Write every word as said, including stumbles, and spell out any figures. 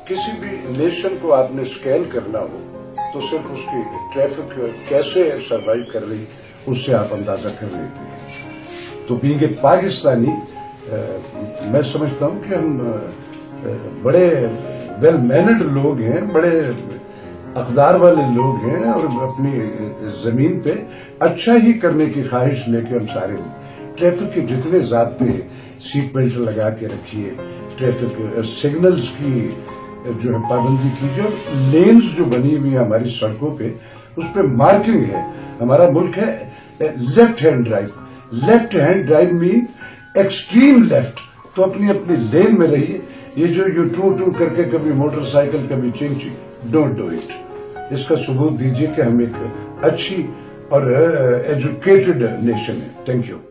किसी भी नेशन को आपने स्कैन करना हो तो सिर्फ उसकी ट्रैफिक कैसे सरवाइव कर रही उससे आप अंदाजा कर लेते हैं। तो बीइंग ए पाकिस्तानी मैं समझता हूं कि हम आ, बड़े वेल मैनर्ड लोग हैं, बड़े अकदार वाले लोग हैं और अपनी जमीन पे अच्छा ही करने की ख्वाहिश लेके हम सारे ट्रैफिक के जितने ज़ाब्ते सीट बेल्ट लगा के रखिए, ट्रैफिक सिग्नल्स की जो है पाबंदी कीजिए, लेन्स जो बनी हुई है हमारी सड़कों पे उस पर मार्किंग है। हमारा मुल्क है left hand drive, left hand drive mean extreme left. तो अपनी अपनी लेन में रहिए। ये जो यू टू टू करके कभी मोटरसाइकिल कभी चिंग चिंग, डोंट डू इट। इसका सबूत दीजिए कि हम एक अच्छी और एजुकेटेड नेशन है। Thank you.